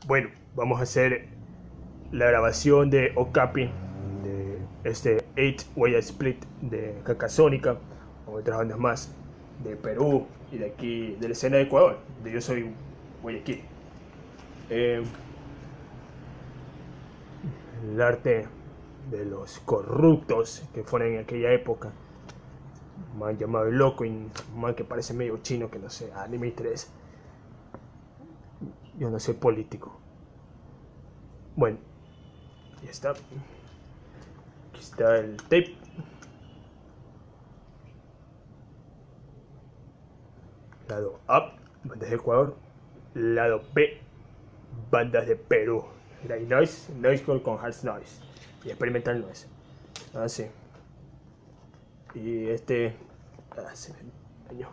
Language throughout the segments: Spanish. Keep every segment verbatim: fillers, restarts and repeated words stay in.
Bueno, vamos a hacer la grabación de Okapi, de este eight way split de Cacasónica, o otras bandas más de Perú y de aquí, de la escena de Ecuador, de yo soy Guayaquil. Eh, el arte de los corruptos que fueron en aquella época. Un man llamado El Loco y un man que parece medio chino, que no sé, anime tres. Yo no soy político. Bueno, ya está. Aquí está el tape. Lado A, bandas de Ecuador. Lado B, bandas de Perú. Dry Noise, Noisecore con Hard Noise y Experimental Noise. Así. Y este. Ah, se me dañó.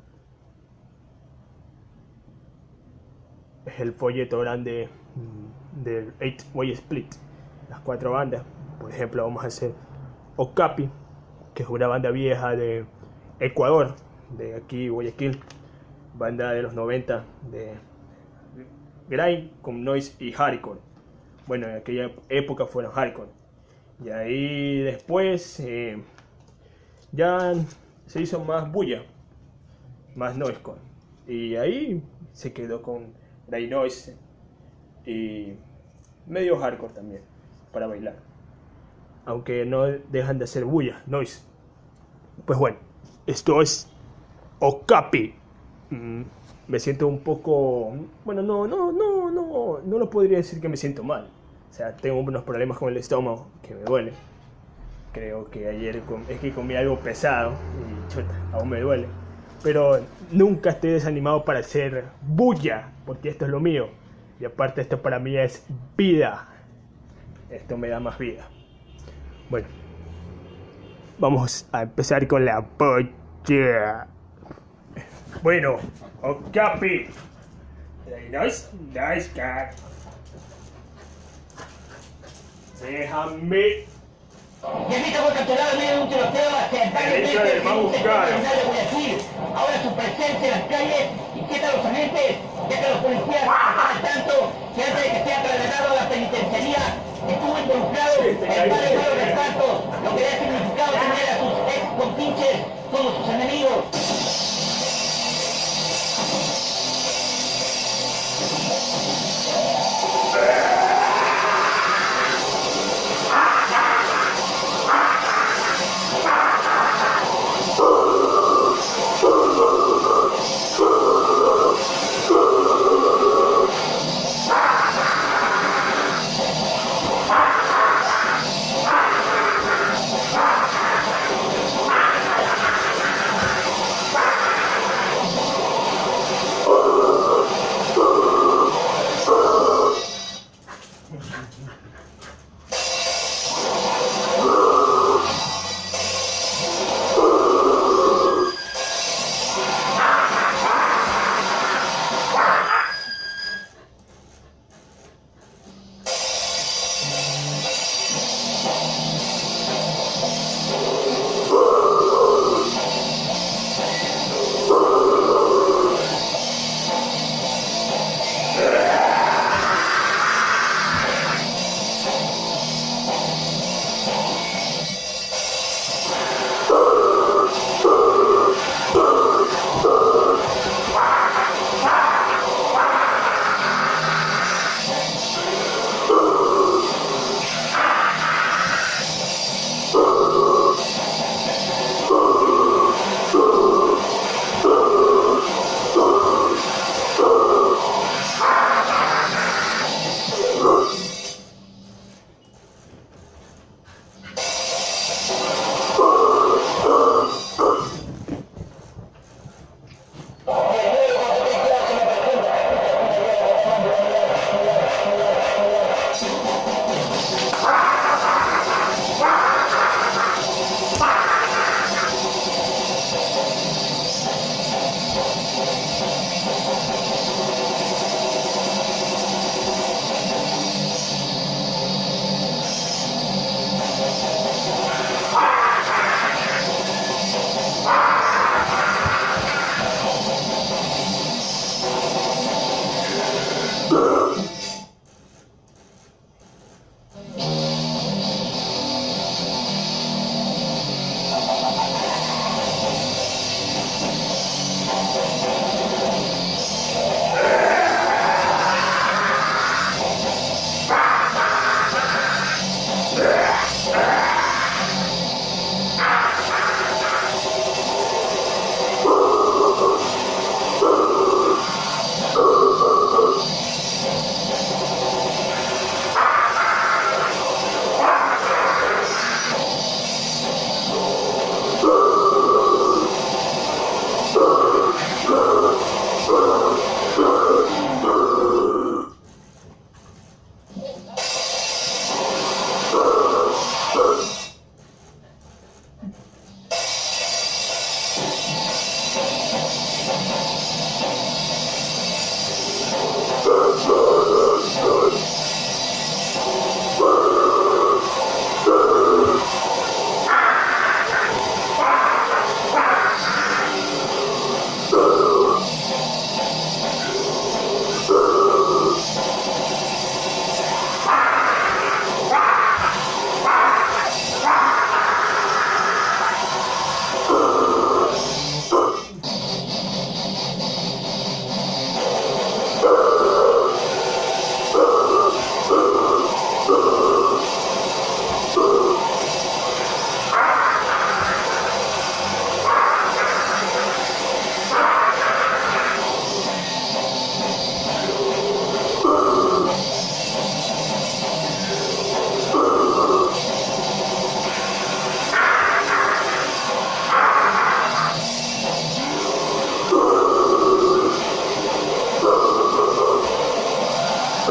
Es el folleto grande del eight way split. Las cuatro bandas. Por ejemplo, vamos a hacer Okapi, que es una banda vieja de Ecuador, de aquí Guayaquil. Banda de los noventa de grind con noise y hardcore. Bueno, en aquella época fueron hardcore. Y ahí después eh, ya se hizo más bulla, más noisecore. Y ahí se quedó con grind noise y medio hardcore también para bailar. Aunque no dejan de hacer bulla, noise. Pues bueno, esto es Okapi. Mm, me siento un poco, bueno, no, no, no, no, no lo podría decir que me siento mal. O sea, tengo unos problemas con el estómago que me duele. Creo que ayer com es que comí algo pesado y chuta, aún me duele. Pero nunca estoy desanimado para hacer bulla, porque esto es lo mío. Y aparte esto para mí es vida. Esto me da más vida. Bueno, vamos a empezar con la bulla. Bueno, Okapi. Nice, nice guy. Déjame. Y así fue capturado en medio de un tiroteo accidentalmente en el terminal de Guayaquil. Ahora su presencia en las calles inquieta a los agentes, ya que los policías están al tanto que antes de que sea trasladado a la penitenciaría estuvo involucrado en varios malos repartos, lo que le ha significado tener a sus ex compinches como sus enemigos.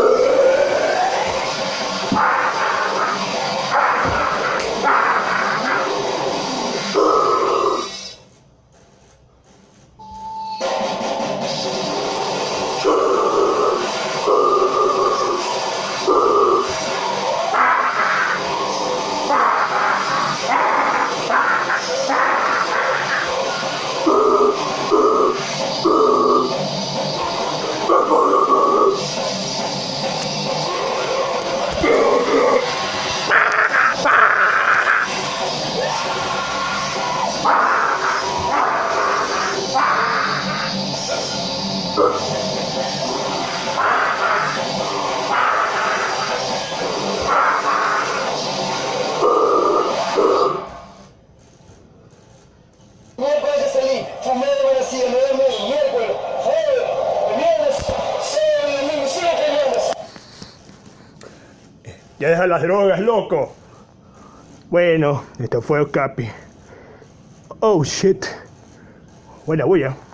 Ya deja las drogas, loco. Bueno, esto fue Okapi. Oh shit. Buena bulla.